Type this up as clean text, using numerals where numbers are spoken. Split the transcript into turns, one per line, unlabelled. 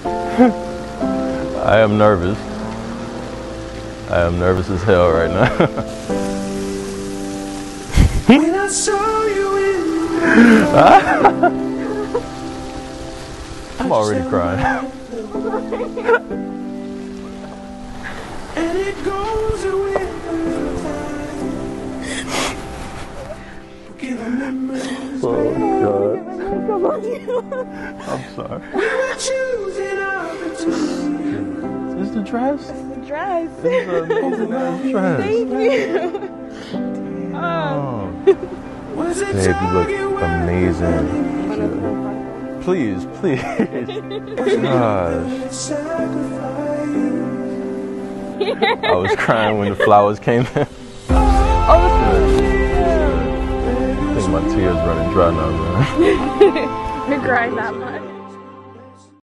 I am nervous. I am nervous as hell right now.
When I saw you in
I'm already crying.
and it goes away.
Oh God. I'm sorry.
We were choosing opportunities.
Is this the dress?
The dress.
This is an amazing ass dress.
Thank you.
Oh.
Was it
Babe, you look amazing. Please, please. Gosh. I was crying when the flowers came in.
Oh,
I think my tears running dry now, man.
you're crying that much.